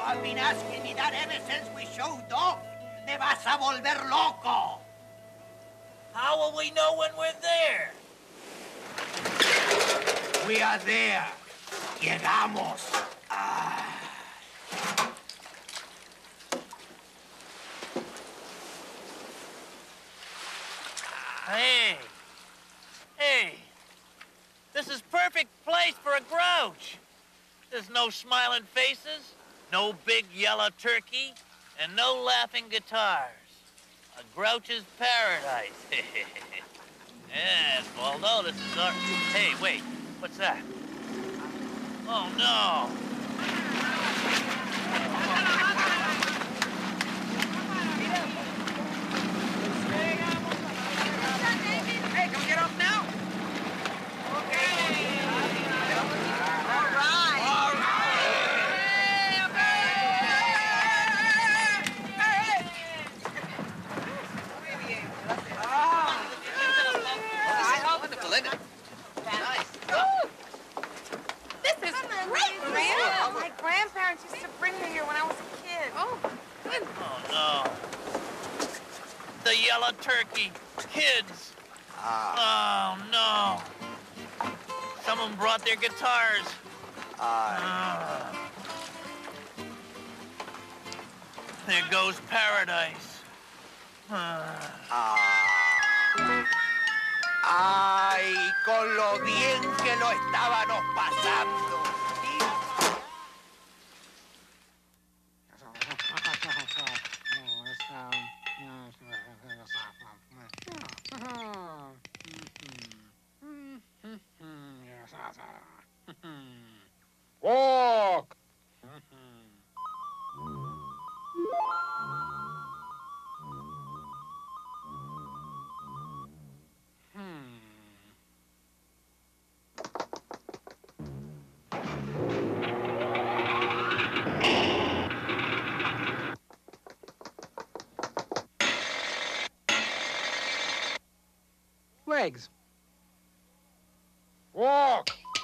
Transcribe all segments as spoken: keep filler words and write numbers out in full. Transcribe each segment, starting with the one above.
I've been asking me that ever since we showed up. Te vas a volver loco. How will we know when we're there? We are there. Llegamos. Ah. Hey. Hey. This is perfect place for a grouch. There's no smiling faces, no big yellow turkey, and no laughing guitars. A grouch's paradise. Yes, although this is our... Hey, wait, what's that? Oh, no. Hey, can we get off now? Okay. All right. All right. Hey, hey. Oh. Wonderful, isn't it? Nice. This is great, Maria. Oh, my grandparents used to bring me here when I was a kid. Oh, good. Oh, no. The yellow turkey. Kids. Ah. Oh, no. Some of them brought their guitars. Ah. Ah. There goes paradise. Ah. Ah. Ay, con lo bien que lo estábamos pasando. Walk! Legs. Walk!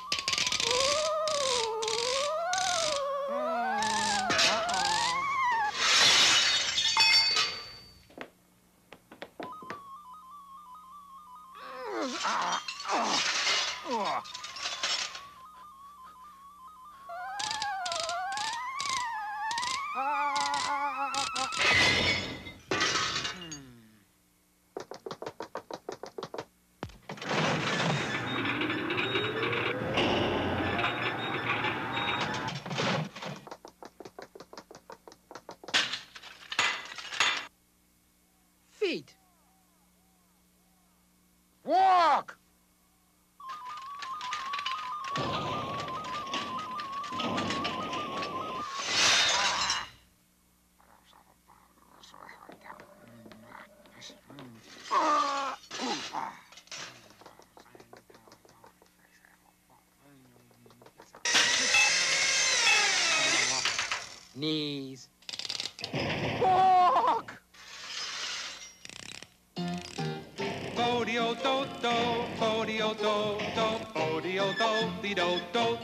Feet. Walk! Knees. Walk! Bodio do do, bodio do do, bodio do di do do.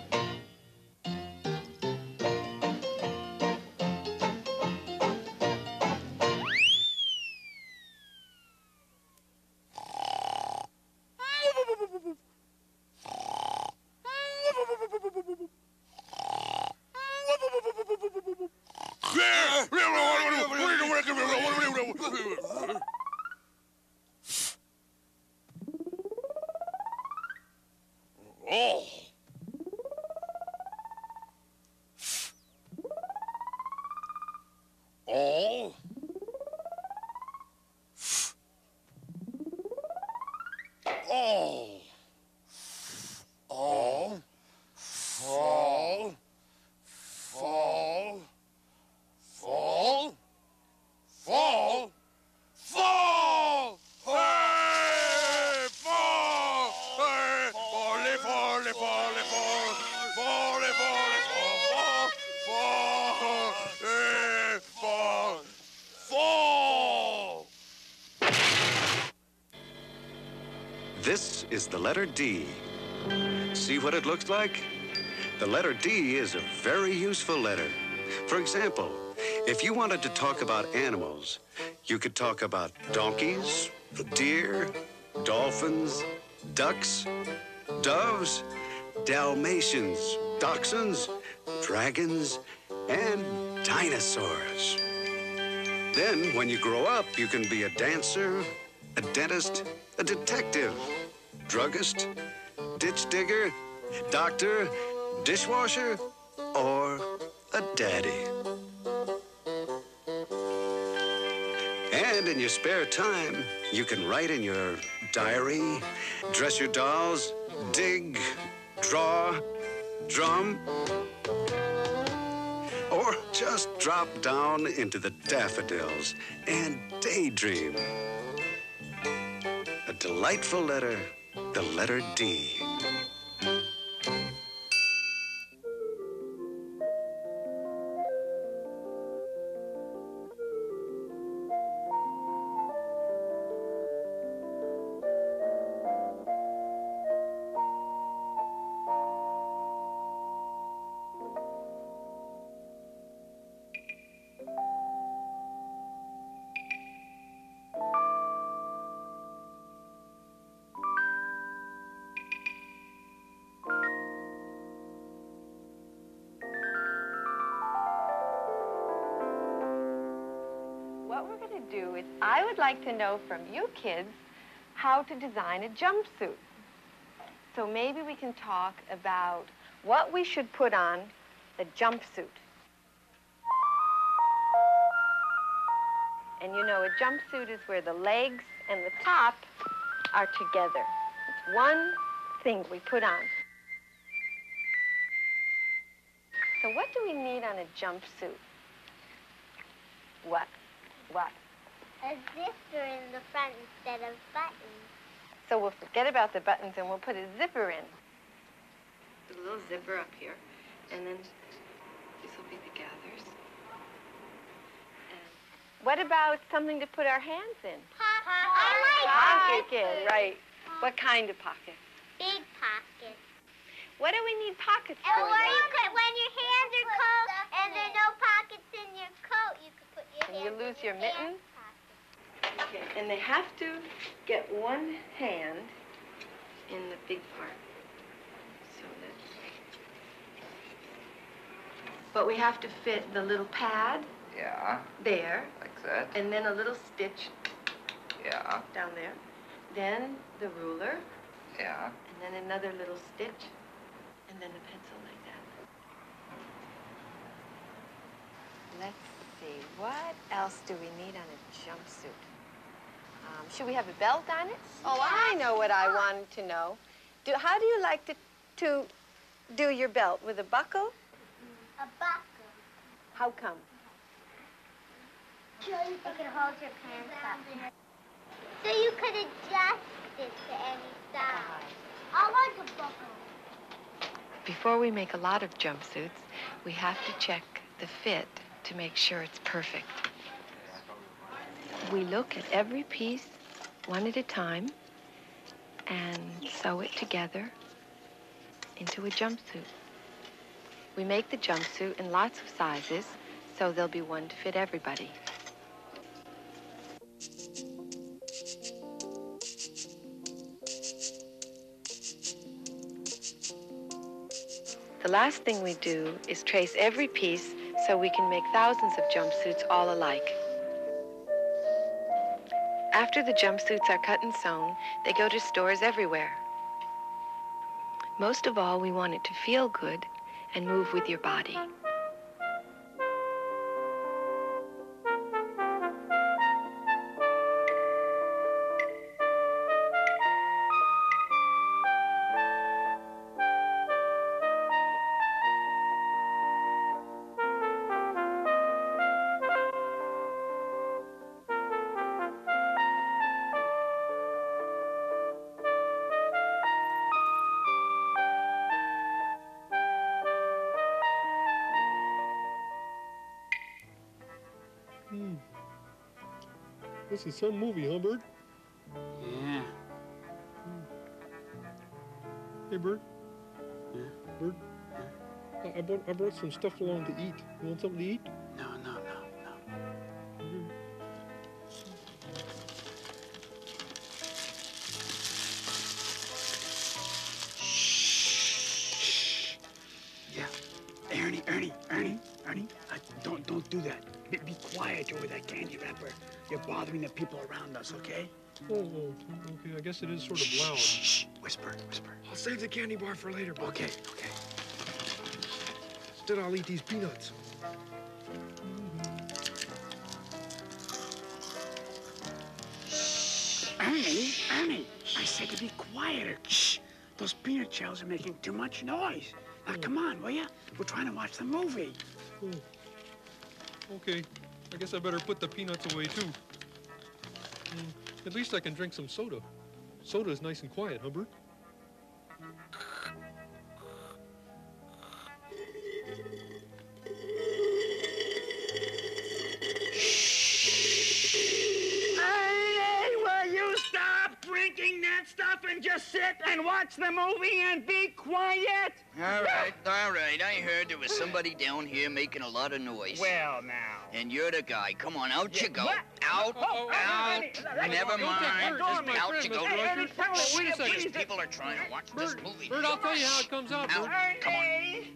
Oh. All. All. All. Fall. Fall. Fall. Fall. Fall. Hey! Fall. Hey! Falle, falle, falle, fall. Falle, falle, fall. Fall. Hey! Fall. Fall. This is the letter D. See what it looks like? The letter D is a very useful letter. For example, if you wanted to talk about animals, you could talk about donkeys, deer, dolphins, ducks, doves, Dalmatians, dachshunds, dragons, and dinosaurs. Then, when you grow up, you can be a dancer, a dentist, a detective, druggist, ditch digger, doctor, dishwasher, or a daddy. And in your spare time, you can write in your diary, dress your dolls, dig, draw, drum, or just drop down into the daffodils and daydream. A delightful letter, the letter D. What we're going to do is, I would like to know from you kids how to design a jumpsuit. So maybe we can talk about what we should put on the jumpsuit. And you know, a jumpsuit is where the legs and the top are together. It's one thing we put on. So what do we need on a jumpsuit? What? What? A zipper in the front instead of buttons. So we'll forget about the buttons and we'll put a zipper in. Put a little zipper up here, and then these will be the gathers. And what about something to put our hands in? Pocket. I like Pocket kid, right. What kind of pocket? big pockets. What do we need pockets And for? where then? you could, when your hands are cold and there are no pockets in your coat, you could put your And hands you lose in your mitten? pocket. Okay, and they have to get one hand in the big part. So that's... But we have to fit the little pad Yeah, there, like that. and then a little stitch Yeah, down there. Then the ruler, yeah. and then another little stitch, and then a pencil like that. Let's see, what else do we need on a jumpsuit? Um, should we have a belt on it? Oh, I know what I wanted to know. Do, how do you like to, to do your belt? With a buckle? A buckle. How come? So you can hold your pants up. So you could adjust it to any size. I like a buckle. Before we make a lot of jumpsuits, we have to check the fit to make sure it's perfect. We look at every piece one at a time and sew it together into a jumpsuit. We make the jumpsuit in lots of sizes, so there'll be one to fit everybody. The last thing we do is trace every piece so we can make thousands of jumpsuits all alike. After the jumpsuits are cut and sewn, they go to stores everywhere. Most of all, we want it to feel good and move with your body. Hmm. This is some movie, huh, Bert? Yeah. Hey, Bert. Yeah. Bert. Yeah. I, I, brought, I brought some stuff along to eat. You want something to eat? No, no, no, no. Mm-hmm. Yeah. Ernie, Ernie, Ernie, Ernie, uh, don't, don't do that. Be, be quiet over that candy wrapper. You're bothering the people around us, okay? Oh, oh, okay. I guess it is sort of loud. Shh, shh, whisper, whisper. I'll save the candy bar for later, bud. Okay, okay. Instead, I'll eat these peanuts. Ernie, Ernie, I said to be quieter. Shh. Those peanut shells are making too much noise. Now, come on, will ya? We're trying to watch the movie. Oh. Okay. I guess I better put the peanuts away, too. Mm. At least I can drink some soda. Soda is nice and quiet, Hubbard. Hey, will you stop drinking that stuff and just sit and watch the movie and be quiet? All right, all right. I heard there was somebody down here making a lot of noise. Well, now. And you're the guy. Come on, out Yeah, you go. what? Out, Oh, oh, out. Ernie, let- Never let- mind. Bert, Just my out friend, you go. Mister Ernie, tell me, Shh, wait a second. These people are trying to watch this Bert, movie. Bert, I'll tell you how it comes out, Out. Bert. Come on. Ernie.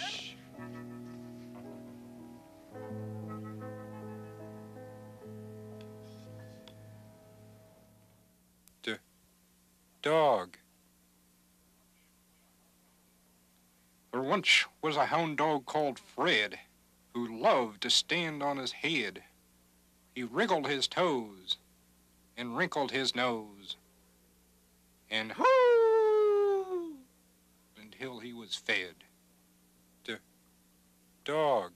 D- dog. There once was a hound dog called Fred who loved to stand on his head. He wriggled his toes and wrinkled his nose and hoo until he was fed. D- dog.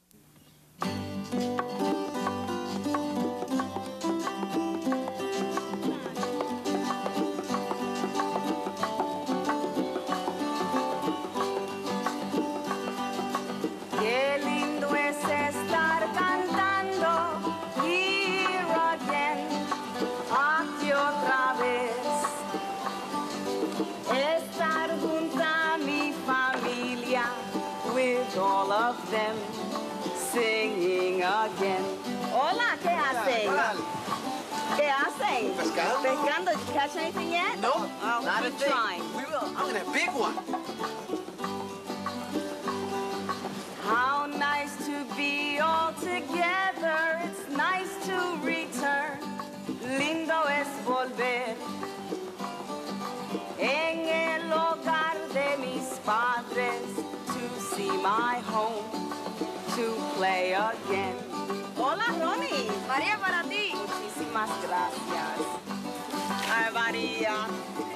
Qué lindo es estar cantando, here again, aquí otra vez. Estar junto a mi familia, with all of them, singing again. Hola, ¿qué hacen? ¿Qué hacen? Pescando. Pescando. Did you catch anything yet? No, Oh, not a keep thing. trying. We will. I'm gonna have a big one. How nice to be all together. It's nice to return. Lindo es volver. En el hogar de mis padres. To see my home. To play again. Hola, Ronnie. María, para ti. Muchísimas gracias. Ay, María.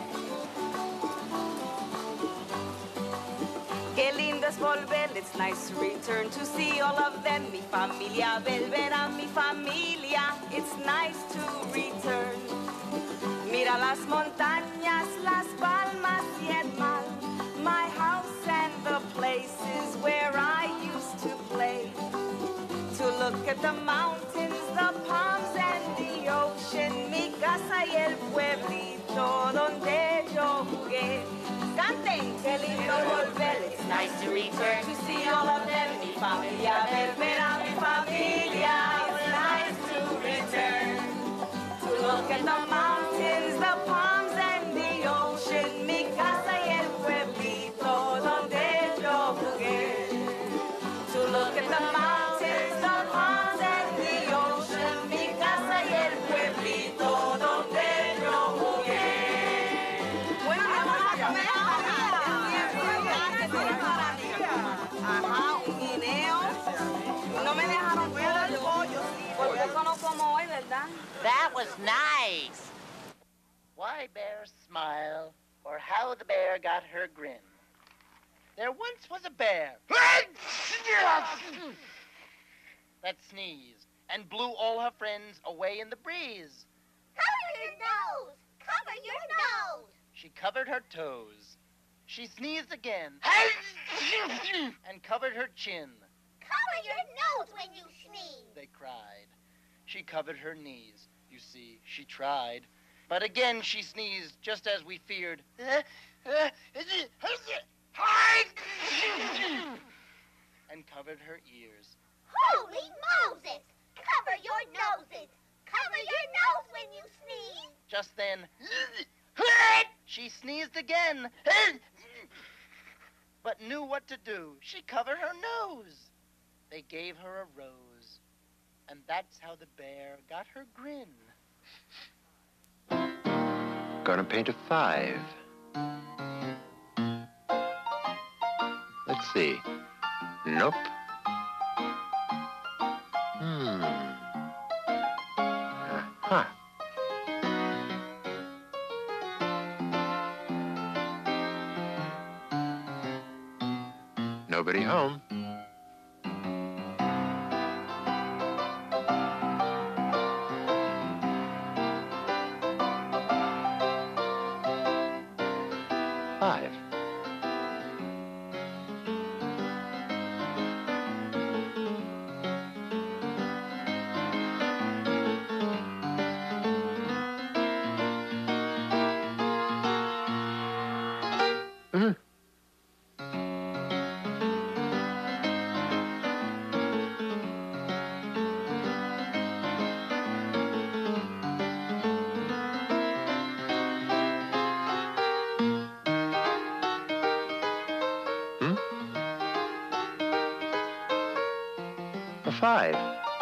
Qué lindo es volver, it's nice to return to see all of them. Mi familia, volver a mi familia, it's nice to return. Mira las montañas, las palmas y el mar, my house and the places where I used to play. To look at the mountains, the palms and the ocean, mi casa y el pueblito donde yo jugué. Canten, qué lindo volver. It's nice to return to see all of them. Mi familia, volver a mi familia. It's nice to return to look at the mountains, the palms and the ocean. Mi casa y el pueblito donde yo jugué. To look at the mountains, the palms and the ocean. Mi casa y el pueblito donde yo jugué. Bueno, vamos a comer. Ajá, un guineo. No me dejaron pollo. Porque eso no como hoy, ¿verdad? That was nice. Why bear smile, or how the bear got her grin. There once was a bear that sneezed and blew all her friends away in the breeze. Cover your nose! Cover your nose! She covered her toes. She sneezed again and covered her chin. Cover your nose when you sneeze! They cried. She covered her knees. You see, she tried. But again she sneezed, just as we feared. and covered her ears. Holy Moses! Cover your noses! Cover your nose when you sneeze! Just then, she sneezed again, but knew what to do. She covered her nose. They gave her a rose, and that's how the bear got her grin. Gonna paint a five. Let's see. Nope. Hmm. Huh. Nobody home. Five. Mm-hmm. Hmm? A five.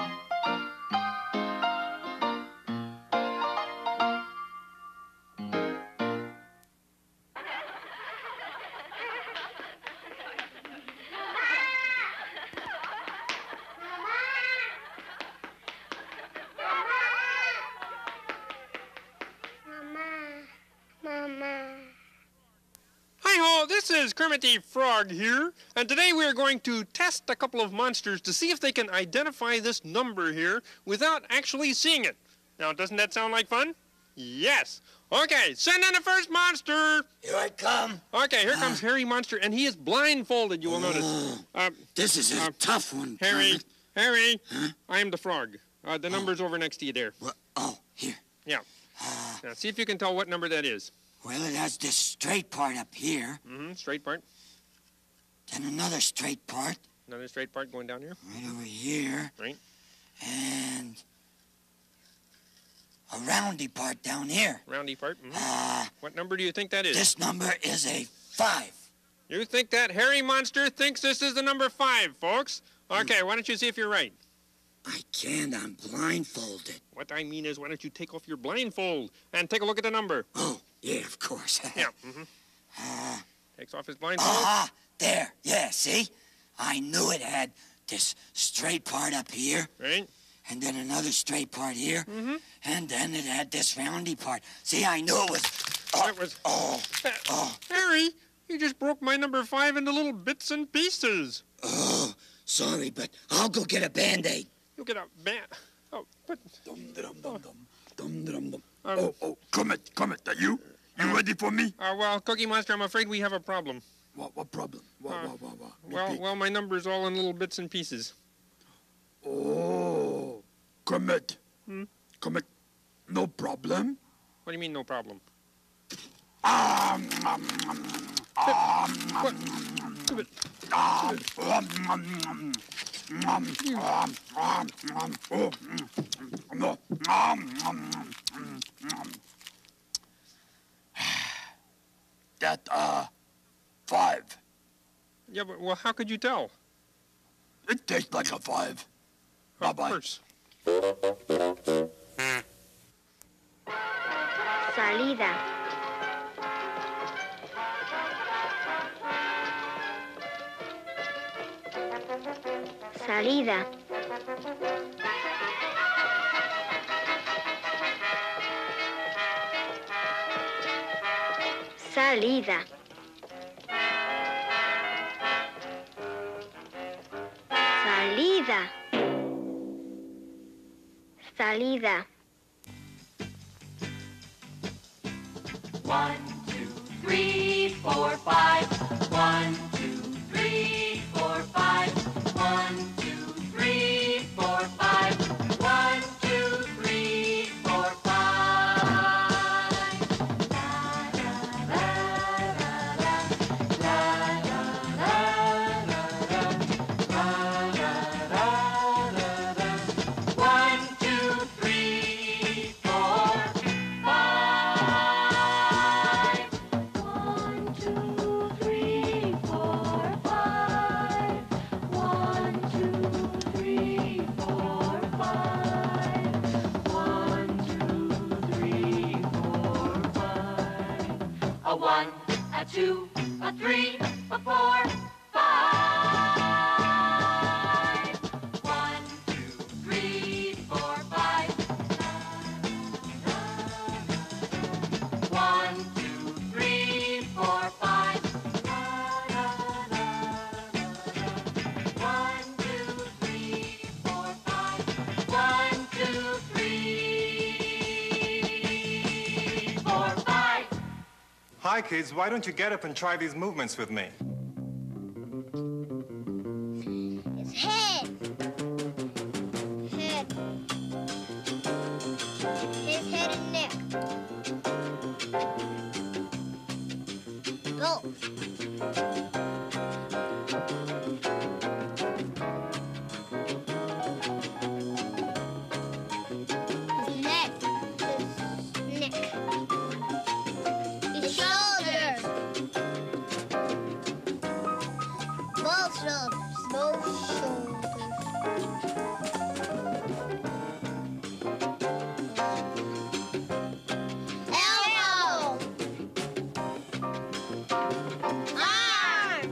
Hi-ho, this is Kermit the Frog here, and today we are going to test a couple of monsters to see if they can identify this number here without actually seeing it. Now, doesn't that sound like fun? Yes. Okay, send in the first monster. Here I come. Okay, here comes Harry Monster, and he is blindfolded, you will notice. Uh, This is a uh, tough one, Harry, Kermit. Harry, Huh? I am the frog. Uh, the number's over next to you there. Well, oh, here. Yeah. Now, see if you can tell what number that is. Well, it has this straight part up here, Mm-hmm, straight part. then another straight part Another straight part going down here. right over here, Right. and a roundy part down here. Roundy part. Mhm. Uh, What number do you think that is? this number is a five. You think that Harry Monster thinks this is the number five, folks? Okay, why don't you see if you're right? I can't, I'm blindfolded. What I mean is, why don't you take off your blindfold and take a look at the number? Oh, yeah, of course. Yeah. Mm-hmm. Uh, Takes off his blindfold. ah, there, yeah, see? I knew it had this straight part up here, Right. and then another straight part here, Mm-hmm. and then it had this roundy part. See, I knew it was... Oh, That was. oh, Uh, oh, Harry, you just broke my number five into little bits and pieces. oh, sorry, but I'll go get a Band-Aid. You get a ban. Oh, but. Dum dum dum dum dum dum dum. Um, Oh oh, Kermit, Kermit, that you? You ready for me? Uh, well, Cookie Monster, I'm afraid we have a problem. What what problem? What Uh, what what what? Well, Repeat. well, my number's all in little bits and pieces. Oh, Kermit. Hmm? Kermit, no problem. What do you mean, no problem? Ah, mm, mm, mm, ah, mm, What? mm, Stupid. ah, mm, mm, mm, mm, ah, ah, mm, oh, mm, mm, no, ah, mm, mm, mm, mm. That uh, five. Yeah, but well, how could you tell? It tastes like a five. Of Bye-bye. course. Salida. Salida. Salida. Salida. Salida. One, two, three, four, five. One, two, three, four, five. One, two, three, four, five. One, two, three, four, five. La la la la la la one, a two, a three, a four, five. One, two, three, four, five. One, two, three, four, five. One, two, three, four, five. One, two, three, four, five. Hi, kids. Why don't you get up and try these movements with me? His head. Head. His head and neck. Both. His neck. His neck. His shoulders. Both shoulders. Both shoulders. Elbow. Arm.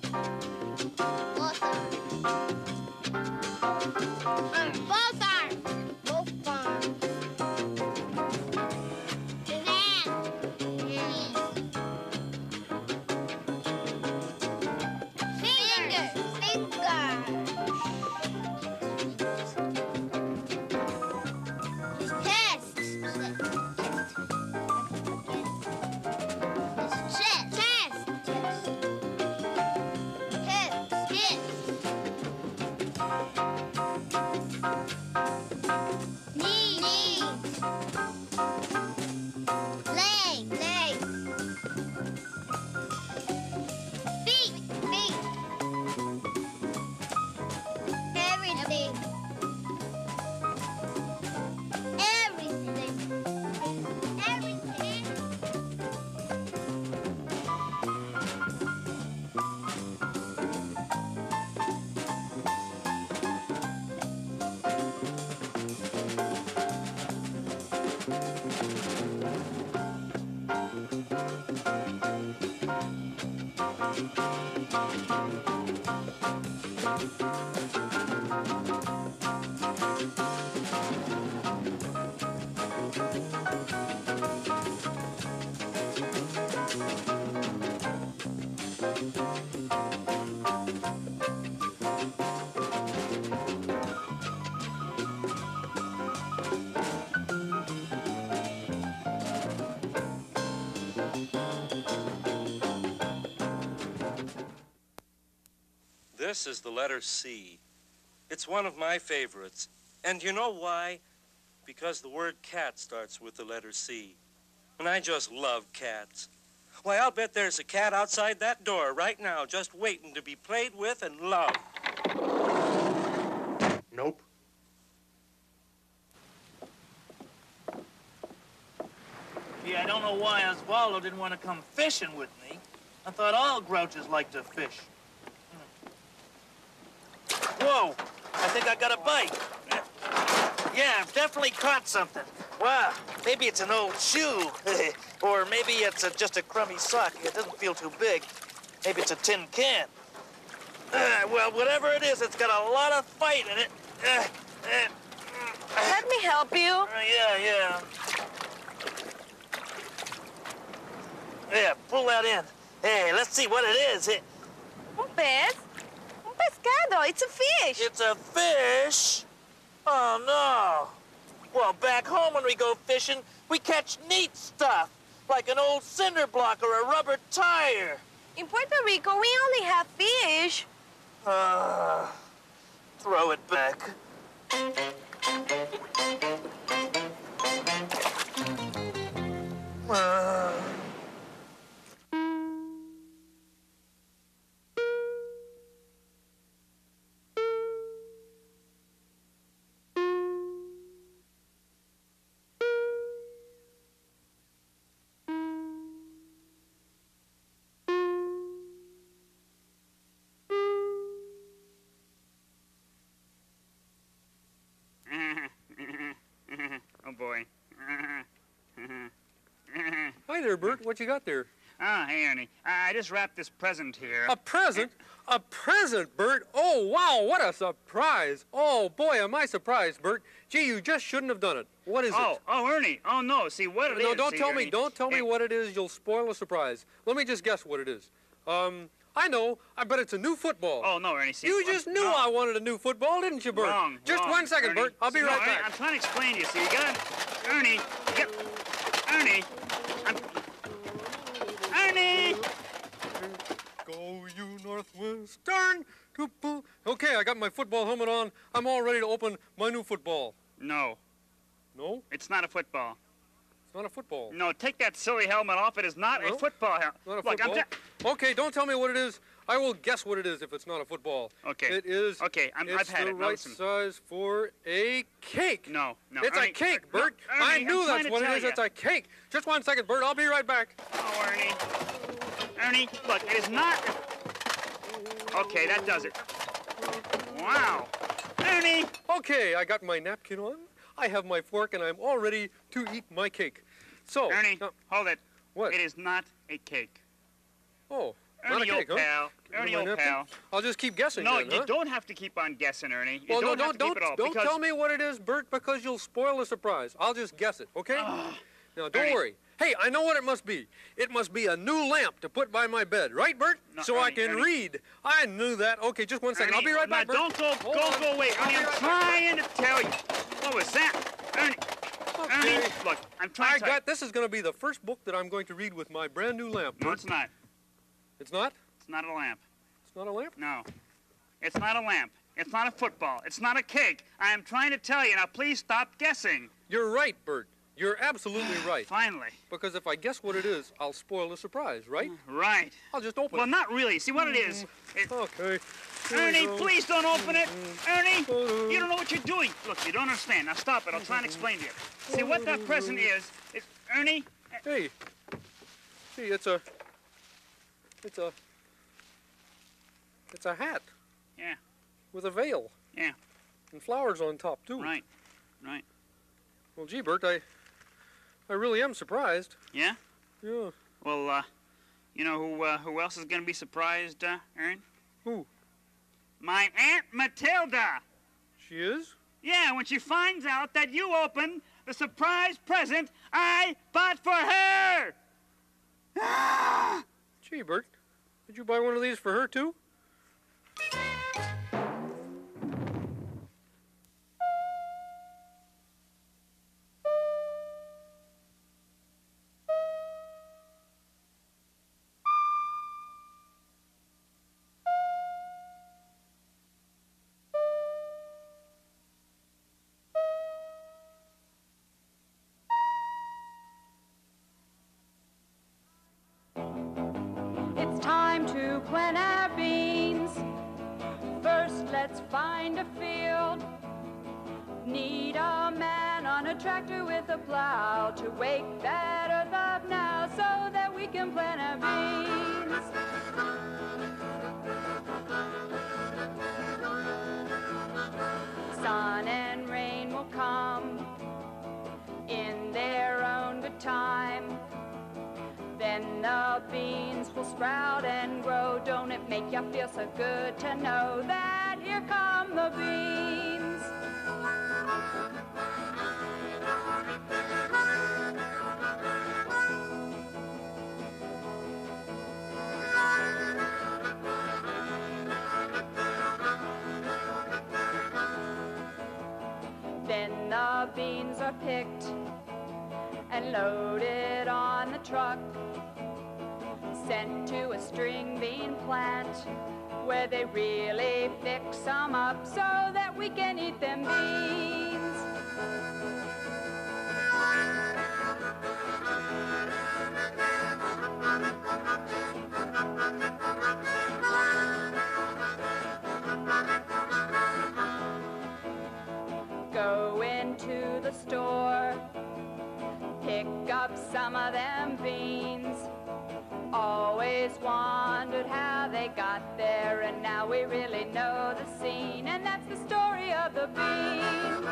Both arms. Arm. Both arms. Both arms. His hand. Hands. Fingers. Fingers. His chest. His chest. Chest. Chest. Hips. Hips. Knees. Knees. Legs. Legs. Feet. Feet. Everything. Everything. Everything. This is the letter C. It's one of my favorites. And you know why? Because the word cat starts with the letter C. And I just love cats. Why, I'll bet there's a cat outside that door right now just waiting to be played with and loved. Nope. Gee, I don't know why Osvaldo didn't want to come fishing with me. I thought all grouches like to fish. Whoa, I think I got a bite. Yeah, I've definitely caught something. Wow, maybe it's an old shoe. Or maybe it's a, just a crummy sock. It doesn't feel too big. Maybe it's a tin can. Uh, well, whatever it is, it's got a lot of fight in it. Uh, uh, Let me help you. uh, yeah, yeah. Yeah, pull that in. Hey, let's see what it is. It, Un pez. Un pescado. It's a fish. It's a fish? Oh, no. Well, back home when we go fishing, we catch neat stuff, like an old cinder block or a rubber tire. In Puerto Rico, we only have fish. Uh, throw it back. Uh. Oh, boy. Hi there, Bert. What you got there? Ah, hey, Ernie. I I just wrapped this present here. A present? A present, Bert? Oh, wow, what a surprise. Oh, boy, am I surprised, Bert. Gee, you just shouldn't have done it. What is oh, it? Oh, Ernie. Oh, no. See, what it no, is, don't see, tell Ernie, me. Don't tell me it- what it is. You'll spoil the surprise. Let me just guess what it is. Um, I know. I bet it's a new football. Oh, no, Ernie. See, You I'm- just knew no. I wanted a new football, didn't you, Bert? Wrong, Just wrong, one second, Ernie. Bert. I'll be See, right no, back. Ernie, I'm trying to explain to you. See, you got Ernie, you got... Ernie, I'm... Ernie! Go you Northwestern. to po- Okay, I got my football helmet on. I'm all ready to open my new football. No. No? It's not a football. It's not a football. No, take that silly helmet off. It is not No? a football helmet. Not a Look, football? I'm... ta- Okay, don't tell me what it is. I will guess what it is if it's not a football. Okay. It is. Okay, I'm, it's I've had the it. Now right listen. size for a cake. No, no. It's Ernie, a cake, no, Bert. Ernie, I I'm knew trying that's to what it tell is. ya. It's a cake. Just one second, Bert. I'll be right back. Oh, Ernie. Ernie, look, it is not... Okay, that does it. Wow. Ernie! Okay, I got my napkin on. I have my fork, and I'm all ready to eat my cake. So, Ernie, uh, hold it. What? It is not a cake. Oh, Ernie, not a cake, old huh? pal. Give Ernie, me my old napkin? pal. I'll just keep guessing No, then, you huh? don't have to keep on guessing, Ernie. You Well, don't no, have don't, to keep don't, it all. don't because... tell me what it is, Bert, because you'll spoil the surprise. I'll just guess it, okay? Now, don't Ernie. worry. Hey, I know what it must be. It must be a new lamp to put by my bed, right, Bert? No, so I Ernie, can Ernie. read. I knew that. Okay, just one second. I'll be right Now, back, Bert. don't go, Hold go, on. go away. I'll Ernie, be I'm right trying to tell you. What was that? Ernie. Okay. Ernie, look, I'm trying I to tell got, this is going to be the first book that I'm going to read with my brand new lamp. you. No, Bert. it's not. It's not? It's not a lamp. It's not a lamp? No. It's not a lamp. It's not a football. It's not a cake. I am trying to tell you. Now, please stop guessing. You're right, Bert. You're absolutely right. Finally. Because if I guess what it is, I'll spoil the surprise, right? Right. I'll just open Well, it. not really. See what it is. It, Okay. Here we Ernie, go. please don't open it. Ernie, you don't know what you're doing. Look, you don't understand. Now stop it. I'll try and explain to you. See, what that present is, is Ernie. Hey. See, it's a... It's a... It's a hat. Yeah. With a veil. Yeah. And flowers on top, too. Right. Right. Well, gee, Bert, I... I really am surprised. Yeah? Yeah. Well, uh, you know who uh, who else is going to be surprised, uh, Ern? Who? My Aunt Matilda. She is? Yeah, when she finds out that you opened the surprise present I bought for her. Ah! Gee, Bert, did you buy one of these for her, too? It's time to plant our beans. First, let's find a field. Need a man on a tractor with a plow to wake that earth up now so that we can plant our beans. Sun and rain will come in their own good time. Then the beans will sprout and grow. Don't it make you feel so good to know that here come the beans? Then the beans are picked and loaded on the truck, sent to a string bean plant where they really fix them up so that we can eat them beans. Go into the store, pick up some of them beans. Always wondered how they got there, and now we really know the scene, and that's the story of the bean.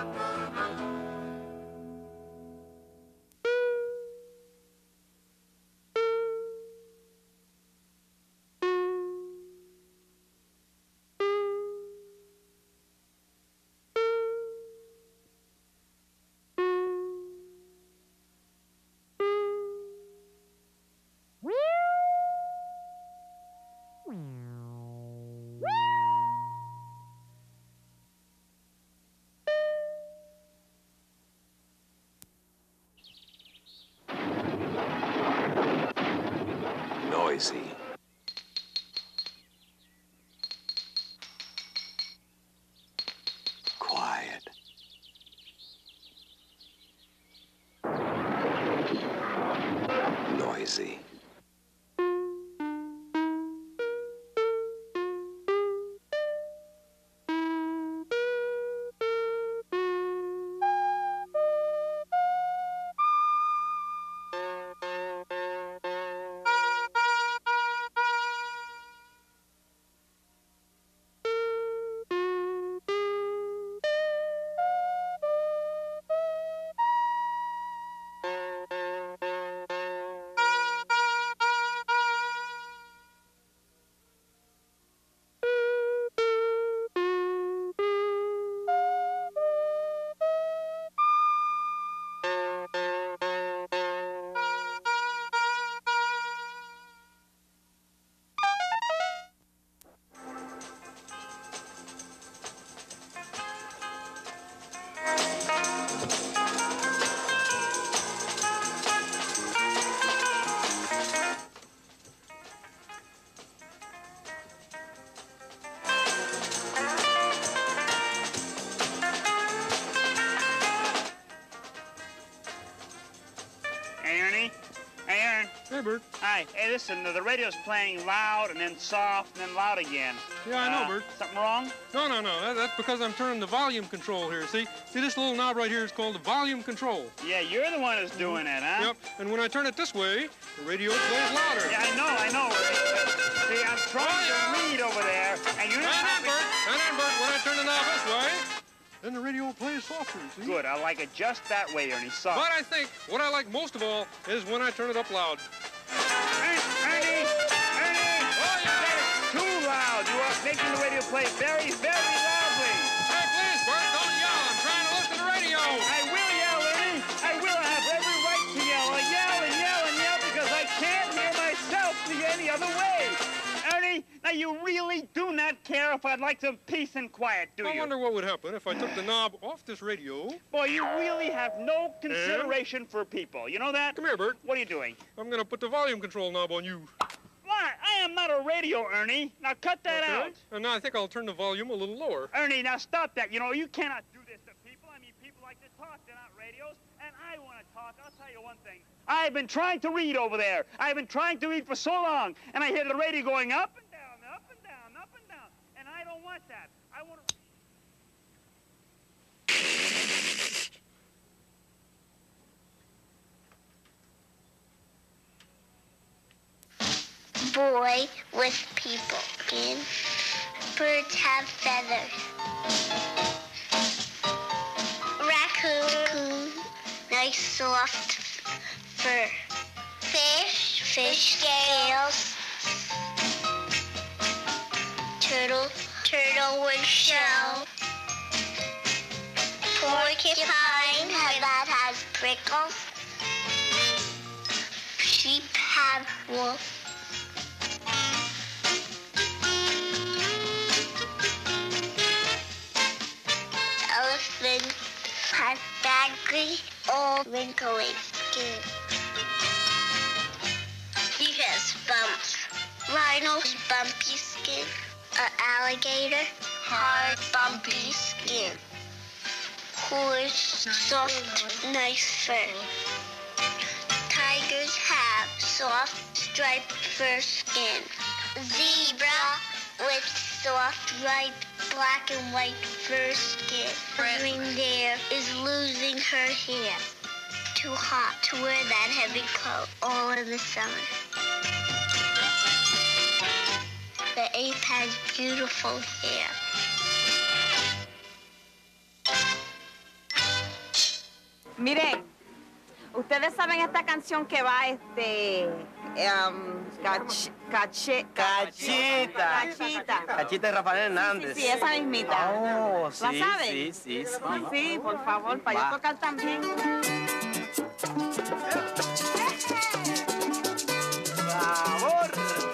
noisy. Quiet. Noisy. Hey, Ernie. Hey, Ern. Hey, Bert. Hi. Hey, listen, the, the radio's playing loud and then soft and then loud again. Yeah, I know, Uh, Bert. Something wrong? No, no, no. That, that's because I'm turning the volume control here. See? See, this little knob right here is called the volume control. Yeah, you're the one who's doing it, huh? Yep. And when I turn it this way, the radio plays louder. Yeah, I know, I know. See, I'm trying Oh, yeah. to read over there, and you're not And then, helping. Bert. And then, Bert, when I turn the knob this way, then the radio plays softer, see? Good, I like it just that way, Ernie, soft. But I think what I like most of all is when I turn it up loud. Ernie! Ernie! Ernie! Oh, yeah. That is too loud. You are making the radio play very, very loudly. Hey, please, Bert, don't yell. I'm trying to listen to the radio. I will yell, Ernie. I will have every right to yell. I yell and yell and yell because I can't hear myself the any other way. Ernie, now you really do not care if I'd like some peace and quiet, do I you? wonder what would happen if I took the knob off this radio. Boy, you really have no consideration for people. You know that? Come here, Bert. What are you doing? I'm going to put the volume control knob on you. Why? I am not a radio, Ernie. Now cut that Okay. out. And now I think I'll turn the volume a little lower. Ernie, now stop that. You know, you cannot do this to people. I mean, people like to talk. They're not radios. And I want to talk. I'll tell you one thing. I've been trying to read over there. I've been trying to read for so long. And I hear the radio going up and down, up and down, up and down. And I don't want that. I want to... Boy with people skin. Birds have feathers. Raccoon, nice soft fur. Fish, fish scales. Turtle, turtle with shell. Porcupine, that has prickles. Sheep have wool. Elephant has baggy, old, wrinkly skin. He has bumps. Rhino's bumpy skin. An alligator, hard, bumpy skin. Horse, soft, nice fur. Tigers have soft, striped fur skin. Zebra with soft, ripe, black and white fur skin. Reindeer is losing her hair. Too hot to wear that heavy coat all in the summer. The ape has beautiful hair. Miren, ustedes saben esta canción que va este um, cach, cache, Cachita. Cachita. Cachita de Rafael Hernández. Sí, esa mismita. Oh, sí, ¿La saben? sí, sí, sí. Sí, por favor, para Va. yo tocar también. ¡Sabor!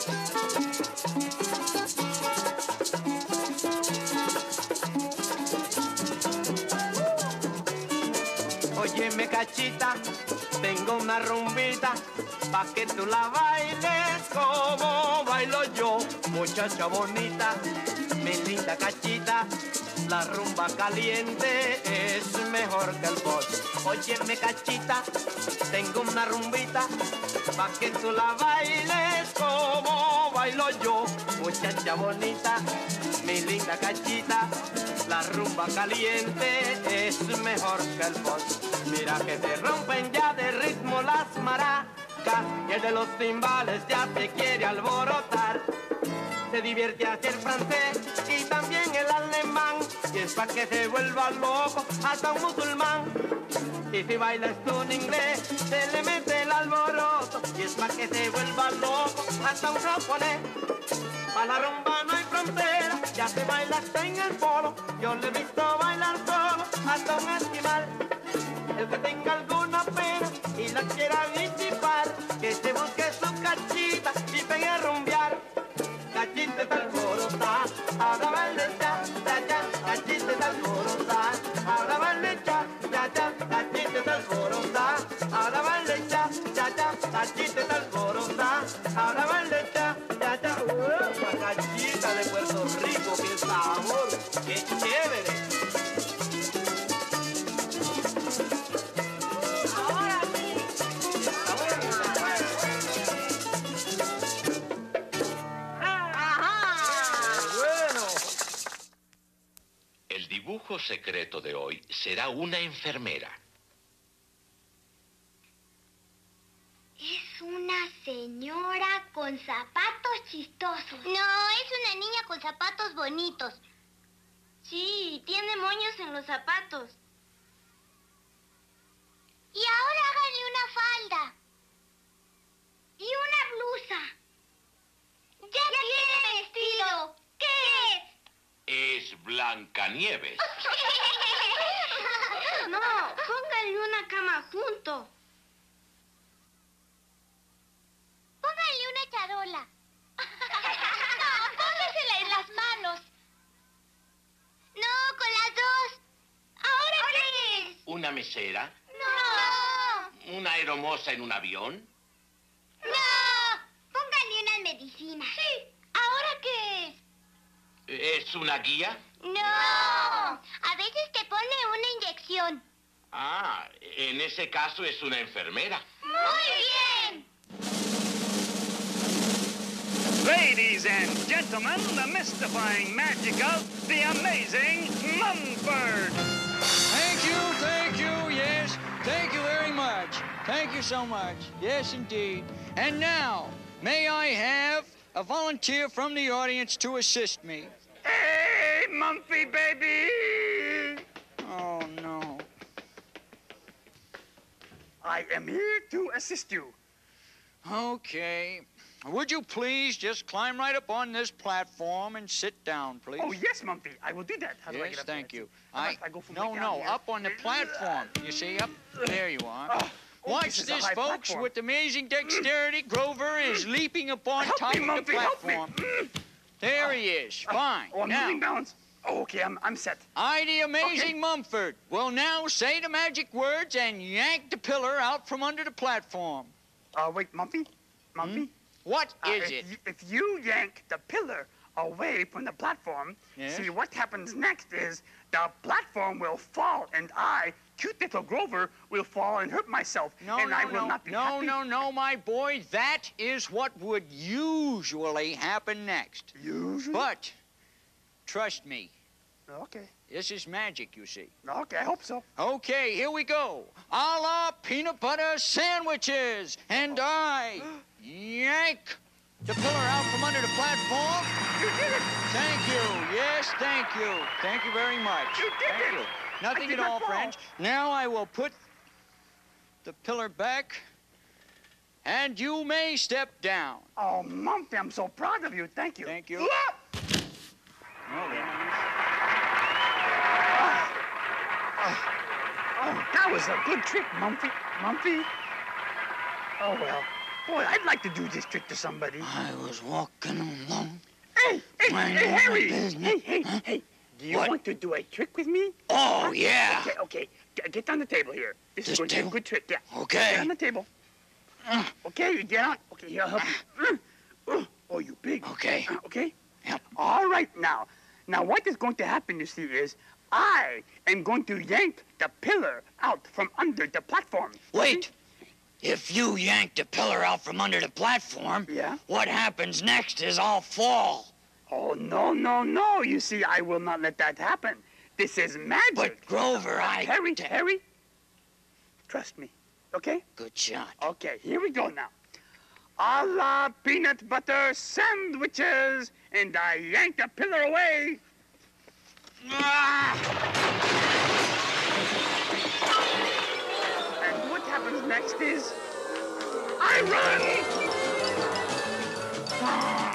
Óyeme, cachita, tengo una rumbita pa' que tú la bailes como bailo yo, muchacha bonita, mi linda cachita. La rumba caliente es mejor que el boss. Óyeme, cachita, tengo una rumbita pa' que tú la bailes como bailo yo. Muchacha bonita, mi linda cachita, la rumba caliente es mejor que el boss. Mira que te rompen ya de ritmo las maracas y el de los timbales ya te quiere alborotar. Se divierte así el francés y también el alemán, y es pa' que se vuelva loco hasta un musulmán. Y si bailas tú en inglés, se le mete el alboroto, y es pa' que se vuelva loco hasta un japonés. Pa' la rumba no hay frontera, ya se baila hasta en el polo, yo le he visto bailar solo hasta un esquimal. El que tenga alguna pena y la quiera disipar, que se busque su cachita y pegue a rumbear. Cachita está alborota, ahora vale ya, ya, ya, cachita está alborota, ahora vale ya, ya, ya, cachita está alborota, ahora vale ya, ya, ya, cachita está alborota, ahora vale ya, ya, ya, uh, la cachita de Puerto Rico, qué sabor, qué chévere. Ahora sí, El dibujo secreto de hoy será una enfermera. Es una señora con zapatos chistosos. No, es una niña con zapatos bonitos. Sí, tiene moños en los zapatos. Y ahora háganle una falda. Y una blusa. ¡Ya, ya tiene vestido! ¿Qué es? Es Blancanieves. No, pónganle una cama junto. Pónganle una charola. No, póngasela en las manos. No, con las dos. ¿Ahora qué es? ¿Una mesera? No. ¿Una aeromoza en un avión? No. Pónganle unas medicinas. Sí. ¿Ahora qué es? ¿Es una guía? No. A veces te pone una inyección. Ah, en ese caso es una enfermera. Muy bien. Ladies and gentlemen, the mystifying magic of the amazing Mumford. Thank you, thank you, yes. Thank you very much. Thank you so much. Yes, indeed. And now, may I have a volunteer from the audience to assist me? Hey, Mumpy, baby! Oh, no. I am here to assist you. Okay. Would you please just climb right up on this platform and sit down, please? Oh, yes, Mumpy. I will do that. How do I Yes, get up thank there? you. I, I go from no, right no, down here. up on the platform. You see, up there you are. Oh, oh, Watch this is a this, high folks. platform. With amazing dexterity, Grover is leaping upon Help top me, of Mumpy, the help me. platform. There he is. Fine. Oh, I'm now, losing balance. Oh, okay, I'm, I'm set. I, the amazing Okay. Mumford, will now say the magic words and yank the pillar out from under the platform. Uh, wait, Mumpy? Mumpy? Hmm? What Uh, is if it? You, if you yank the pillar away from the platform, Yes? see, what happens next is the platform will fall, and I, cute little Grover, will fall and hurt myself, No, and no, I will no, not be no, happy. no, no, my boy. That is what would usually happen next. Usually? But, trust me, Okay. this is magic, you see. Okay, I hope so. Okay, here we go. A la peanut butter sandwiches. And I yank the pillar out from under the platform. You did it! Thank you. Yes, thank you. Thank you very much. You did thank it! you. I Nothing did at not all, fall. friends. Now I will put the pillar back, and you may step down. Oh, Mumpy, I'm so proud of you. Thank you. Thank you. Yeah! Oh, very nice. Oh, that was a good trick, Mumpy. Mumpy. Oh, well. Boy, I'd like to do this trick to somebody. I was walking along. Hey, hey, Minding hey, my Harry! business. Hey, hey, Huh? hey. Do you What? want to do a trick with me? Oh, Huh? yeah. Okay, okay. G- Get on the table here. This, This is going to be table? a good trick, yeah. Okay. Get on the table. Uh. Okay, you get on. Okay, here, I'll help you. Uh, uh, Oh, you big right now. Now, what is going to happen, you see, is I am going to yank the pillar out from under the platform. Wait. If you yank the pillar out from under the platform, yeah? What happens next is I'll fall. Oh, no, no, no. You see, I will not let that happen. This is magic. But, Grover, I... Harry, Harry, trust me, okay? Good shot. Okay, here we go now. A la peanut butter sandwiches, and I yank the pillar away. Ah! And what happens next is I run. Ah!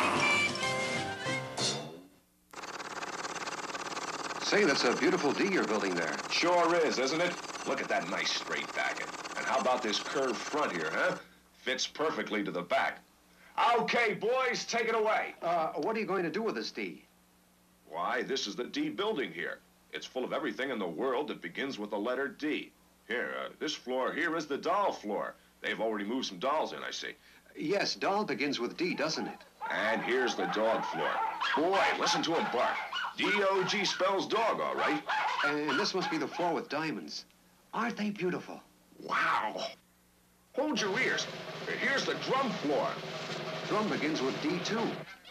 Say, that's a beautiful D you're building there. Sure is, isn't it? Look at that nice straight back. And how about this curved front here, huh? Fits perfectly to the back. Okay, boys, take it away. Uh, what are you going to do with this D? Why, this is the D building here. It's full of everything in the world that begins with the letter D. Here, uh, this floor here is the doll floor. They've already moved some dolls in, I see. Yes, doll begins with D, doesn't it? And here's the dog floor. Boy, listen to him bark. D O G spells dog, all right. And this must be the floor with diamonds. Aren't they beautiful? Wow. Hold your ears. Here's the drum floor. Drum begins with D, too.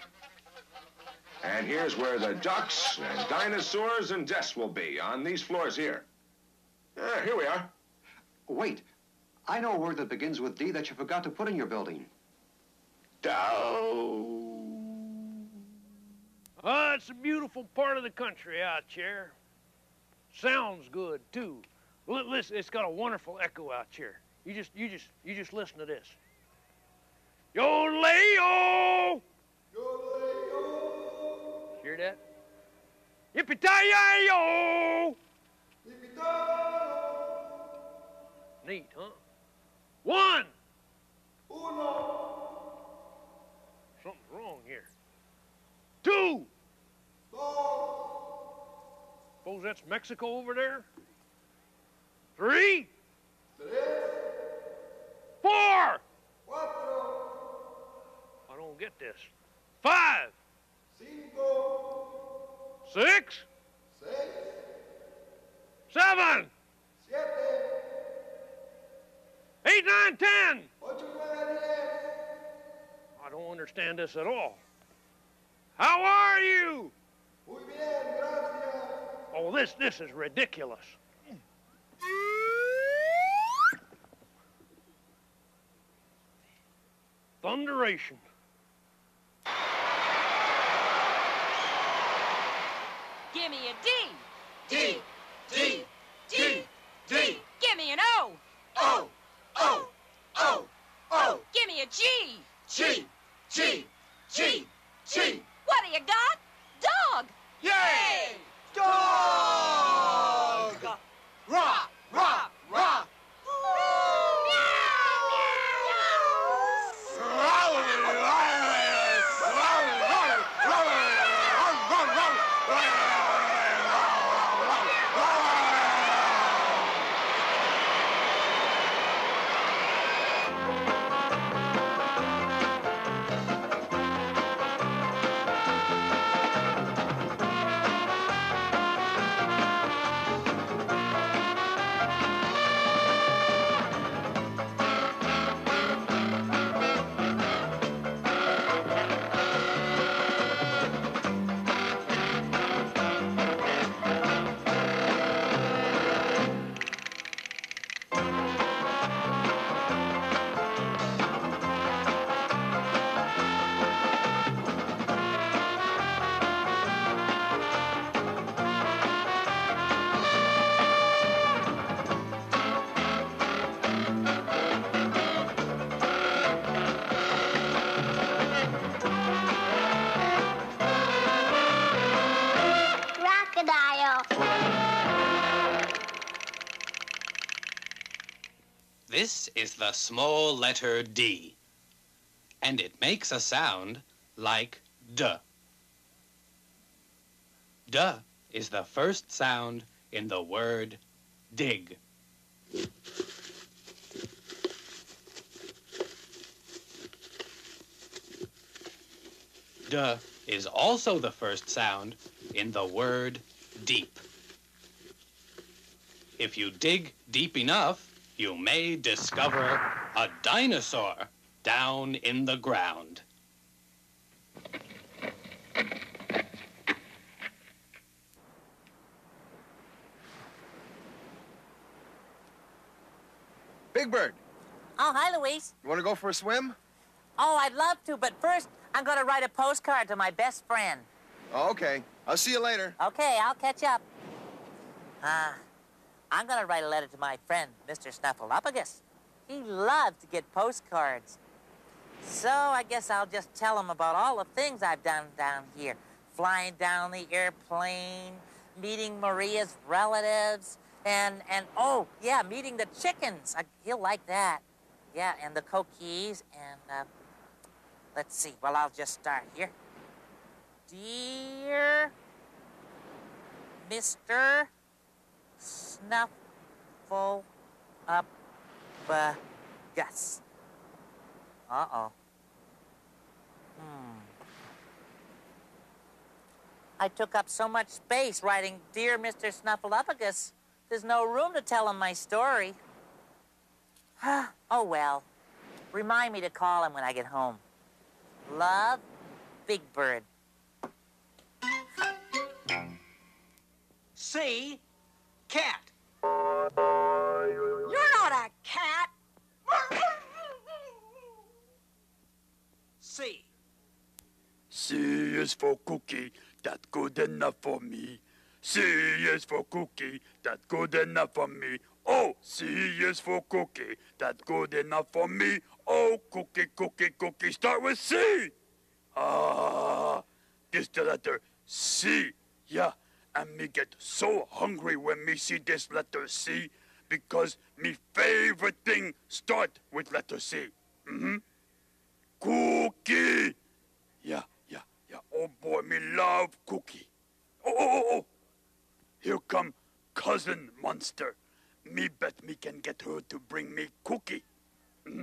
And here's where the ducks and dinosaurs and desks will be, on these floors here. Ah, here we are. Wait. I know a word that begins with D that you forgot to put in your building. Dow. Oh, it's a beautiful part of the country out here. Sounds good, too. L listen, it's got a wonderful echo out here. You just, you just, you just listen to this. Yo-lay-o! Yo-lay-o! Hear that? Yippee-ki-yay-yo! Neat, huh? One! Uno! Something's wrong here. Two! Suppose that's Mexico over there? Three? Four! I don't get this. Five! Six? Seven! Eight, nine, ten! I don't understand this at all. How are you? Oh, this, this is ridiculous. Thunderation. Give me a D. D, D, D, D. Give me an O. O, O, O, O. Give me a G. G, G, G, G. What do you got? Dog. Yay! Dog! Rah, rah, rah. This is the small letter D, and it makes a sound like D. D is the first sound in the word dig. D is also the first sound in the word deep. If you dig deep enough, you may discover a dinosaur down in the ground. Big Bird, Oh, hi, Luis. you want to go for a swim? Oh, I'd love to, but first, I'm going to write a postcard to my best friend. Oh, okay. I'll see you later. Okay, I'll catch up. Uh, I'm going to write a letter to my friend, Mister Snuffleupagus. He loves to get postcards. So I guess I'll just tell him about all the things I've done down here. Flying down the airplane, meeting Maria's relatives, and, and oh, yeah, meeting the chickens. I, he'll like that. Yeah, and the coquilles, and, uh, let's see. Well, I'll just start here. Dear Mister Snuffleupagus. Uh-oh. Hmm. I took up so much space writing Dear Mister Snuffleupagus, there's no room to tell him my story. Oh, well. Remind me to call him when I get home. Love, Big Bird. C, cat. You're not a cat. C. C is for cookie, that's good enough for me. C is for cookie, that's good enough for me. Oh, C is for cookie, that's good enough for me. Oh, cookie, cookie, cookie, start with C. Ah, this the letter C, yeah. And me get so hungry when me see this letter C, because me favorite thing start with letter C. Mm-hmm. Cookie. Yeah, yeah, yeah. Oh boy, me love cookie. Oh, oh, oh, oh. Here come cousin monster. Me bet me can get her to bring me cookie. Mm-hmm.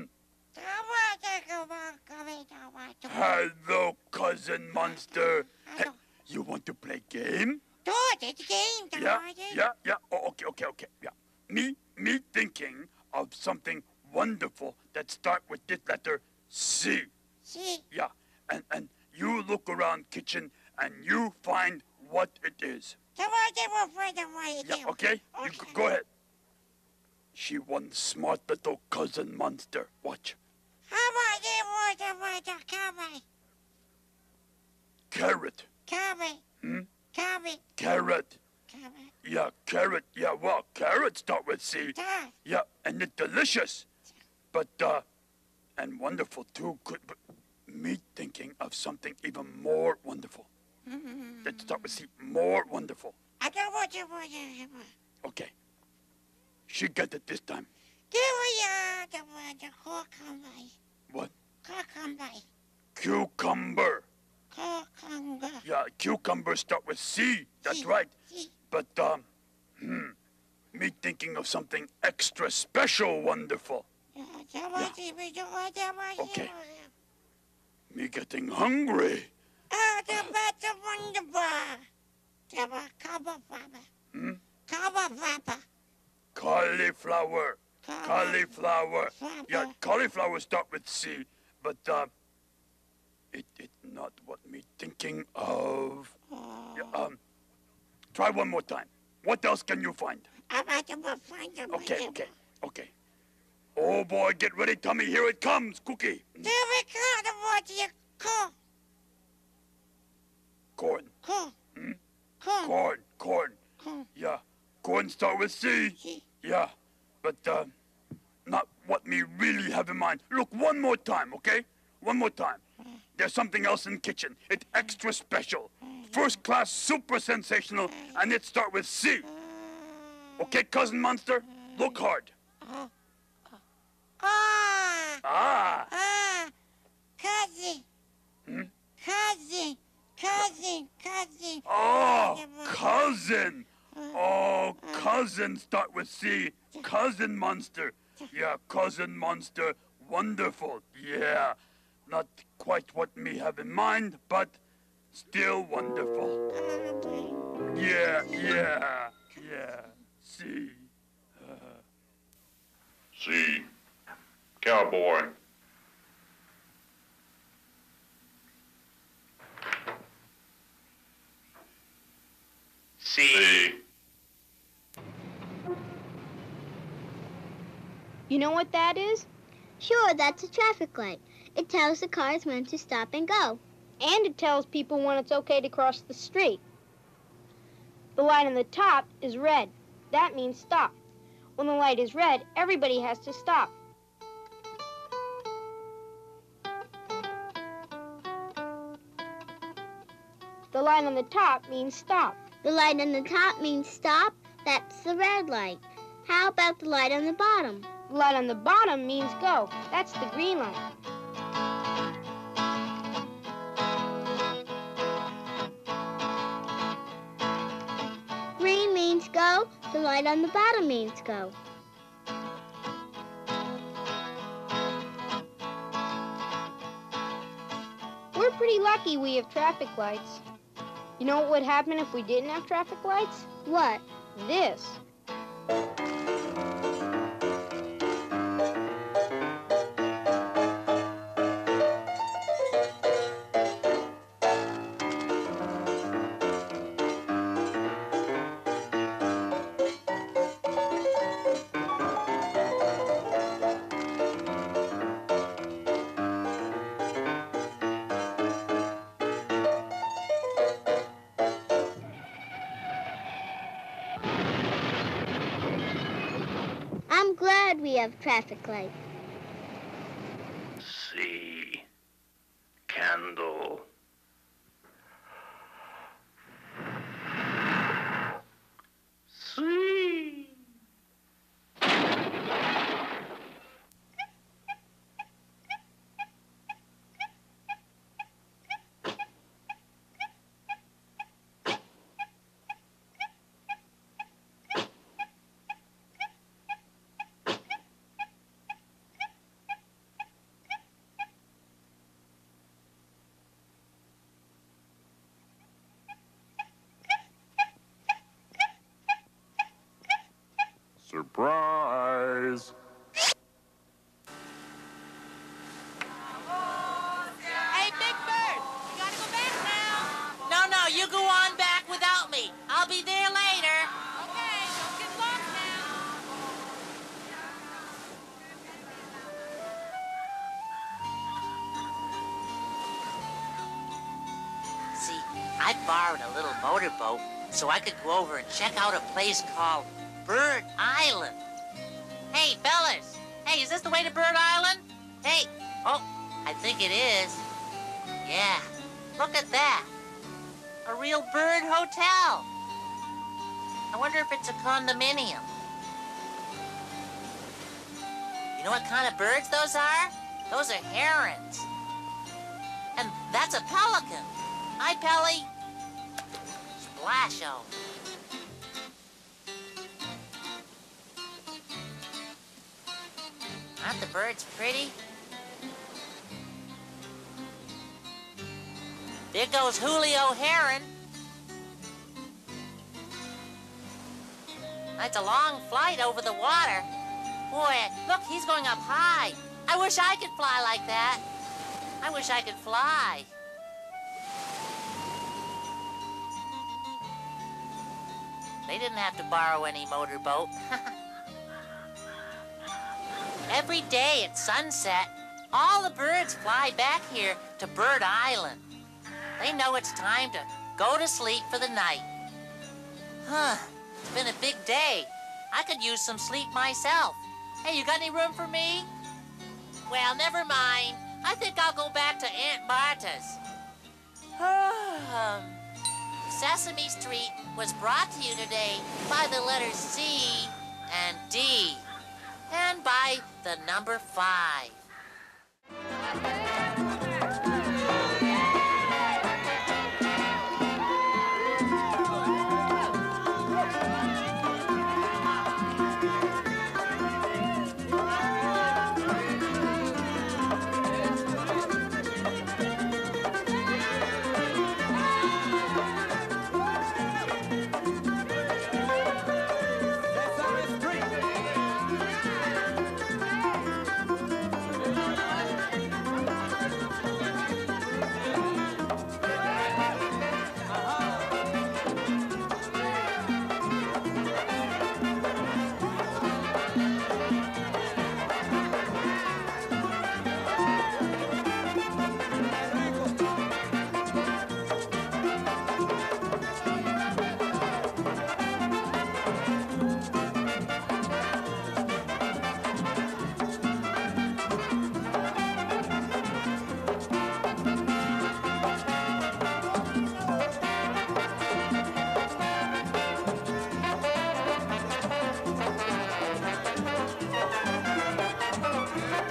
Hello, cousin monster. Hey, you want to play game? Yeah, yeah, yeah. Oh, okay, okay, okay. Yeah. Me, me thinking of something wonderful that start with this letter C. C. Yeah, and and you look around kitchen and you find what it is. Yeah, okay? You g- go ahead. She one smart little cousin monster. Watch. Carrot. Carrot. Hmm? Carrot. Carrot. Carrot. Yeah, carrot. Yeah, well, carrots start with C. Yeah, and it's delicious. But, uh, and wonderful too. Good, but me thinking of something even more wonderful. Let's start with C. More wonderful. Okay. She got it this time. What? Cucumber. Cucumber. Yeah, cucumber start with C. That's right. But, um, hmm, me thinking of something extra special wonderful. Yeah. Okay. Me getting hungry. Hmm? Cauliflower. Cauliflower. Yeah, cauliflower start with C, but uh, it it not what me thinking of. Yeah, um, try one more time. What else can you find? Okay, okay, okay. Oh boy, get ready, Tommy. Here it comes, Cookie. Corn. Hmm? Corn, corn. Yeah, corn start with C. Yeah, but uh, not what me really have in mind. Look, one more time, okay? One more time. There's something else in the kitchen. It's extra special. First class, super sensational, and it start with C. Okay, cousin monster? Look hard. Ah. Ah. Ah. Cousin. Hmm? Cousin. Cousin. Cousin. Oh, cousin. Oh, cousin start with C. Cousin monster. Yeah, cousin monster. Wonderful. Yeah. Not quite what me have in mind, but Still wonderful. Yeah, yeah, yeah. See. Uh, C. Cowboy. C. You know what that is? Sure, that's a traffic light. It tells the cars when to stop and go. And it tells people when it's okay to cross the street. The light on the top is red. That means stop. When the light is red, everybody has to stop. The light on the top means stop. The light on the top means stop. That's the red light. How about the light on the bottom? The light on the bottom means go. That's the green light. Green means go. The light on the bottom means go. We're pretty lucky we have traffic lights. You know what would happen if we didn't have traffic lights? What? This. I'm glad we have traffic lights. C. Candle. C. Surprise! Hey, Big Bird, we gotta go back now. No, no, you go on back without me. I'll be there later. Okay, don't get lost now. See, I borrowed a little motorboat so I could go over and check out a place called Bird Island. Hey, fellas. Hey, is this the way to Bird Island? Hey. Oh, I think it is. Yeah. Look at that. A real bird hotel. I wonder if it's a condominium. You know what kind of birds those are? Those are herons. And that's a pelican. Hi, Pelly. Splasho. Aren't the birds pretty? There goes Julio Heron. That's a long flight over the water. Boy, look, he's going up high. I wish I could fly like that. I wish I could fly. They didn't have to borrow any motorboat. Every day at sunset, all the birds fly back here to Bird Island. They know it's time to go to sleep for the night. Huh, it's been a big day. I could use some sleep myself. Hey, you got any room for me? Well, never mind. I think I'll go back to Aunt Marta's. um, Sesame Street was brought to you today by the letters C and D. And by the number five.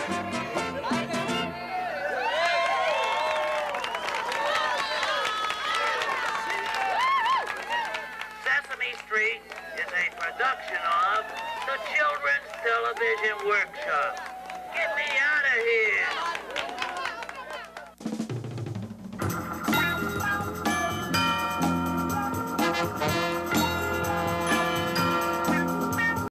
Sesame Street is a production of the Children's Television Workshop. Give me